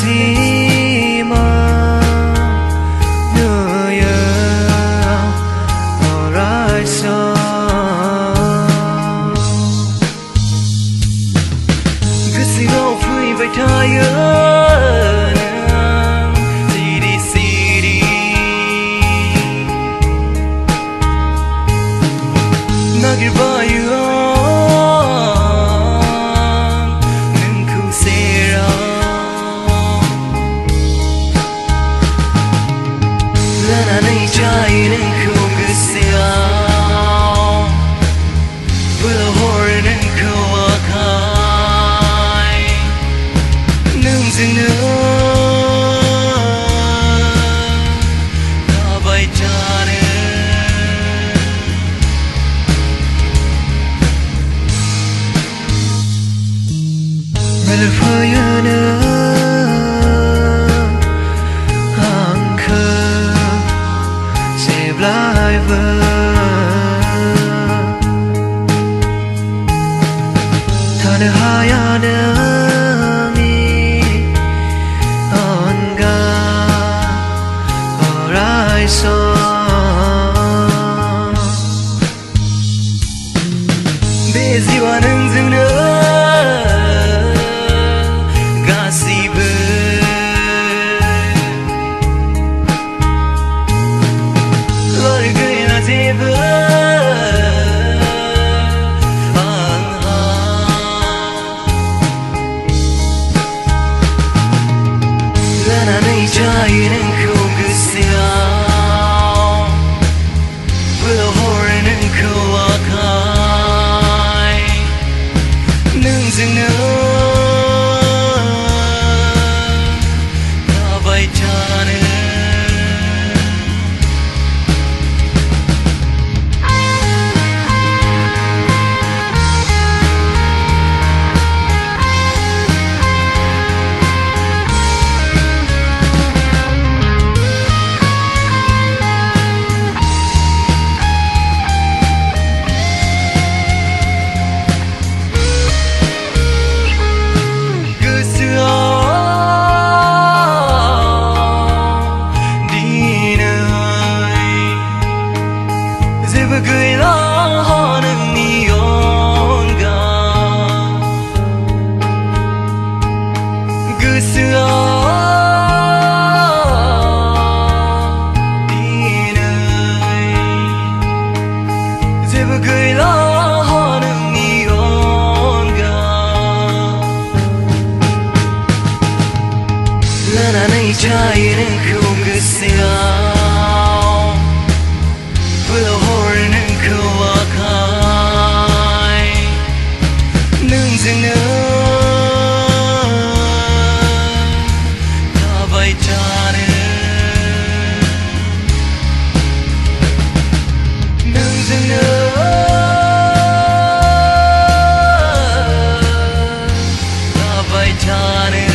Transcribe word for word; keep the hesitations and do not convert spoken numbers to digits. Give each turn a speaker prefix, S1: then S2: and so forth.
S1: gì mà nơi ở lại sao cứ xin ngâu vui vậy thay ơi gì đi gì đi 나길 봐요 나는 자유는 그것이야 불어오르는 그와 가이 능증는 가봐있자는 나를 보여는 Thana hayanami onga horizon beziwa는 zungna gasibu largayna teba 자유는 그것이야 불어오르는 그와 가이 능증는 가봐있자는 cười lo 하는 네 온가 그스어 니는 제발 cười lo 하는 네 온가 나는 이 자유는 그것이야 불어오르는 그와 가이 능증는 가봐있자는 능증는 가봐있자는